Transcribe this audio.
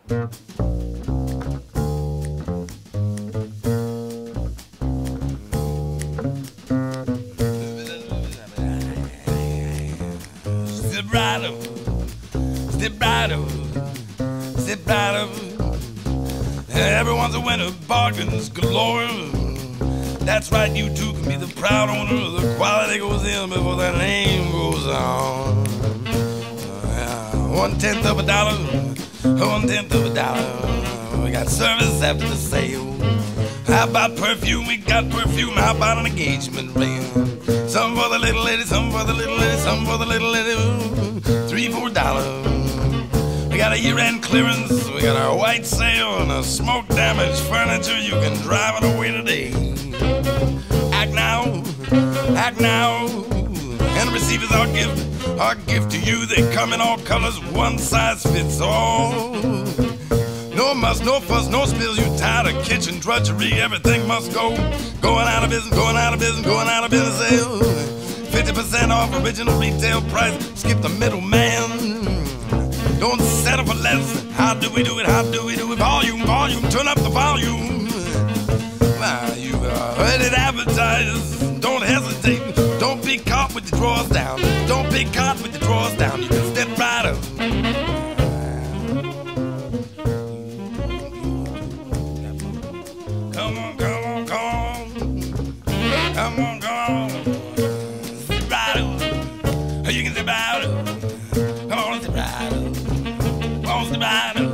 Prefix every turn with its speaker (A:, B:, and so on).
A: Vibrato, vibrato, vibrato. Everyone's a winner, bargains galore. That's right, you too can be the proud owner. The quality goes in before the name goes on. 1/10 of a dollar, 1/10 of a dollar. We got service after the sale. How about perfume? We got perfume. How about an engagement ring? Some for the little lady, some for the little lady, some for the little lady. $3, $4. We got a year-end clearance. We got our white sale and a smoke-damaged furniture. You can drive it away today. Act now, act now, and receive as our gift to you. They come in all colors, one size fits all. No muss, no fuss, no spills. You tired of kitchen drudgery? Everything must go. Going out of business, going out of business, going out of business. 50% off original retail price. Skip the middleman. Don't settle for less. How do we do it? How do we do it? Volume, volume, turn up the volume. Now you are ready to advertise. Don't hesitate. Don't be caught with your drawers down. Don't be caught with your drawers down. You can step right up. Come on, come on, come on. Come on, come on. Step right up. You can step right up. Come on, step right up. Come on, step right up.